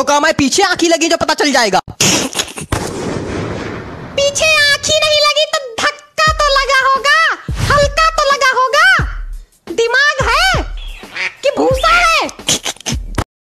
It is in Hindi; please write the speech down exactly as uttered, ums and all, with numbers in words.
तो काम है पीछे आंखी लगी जो पता चल जाएगा। पीछे आंखी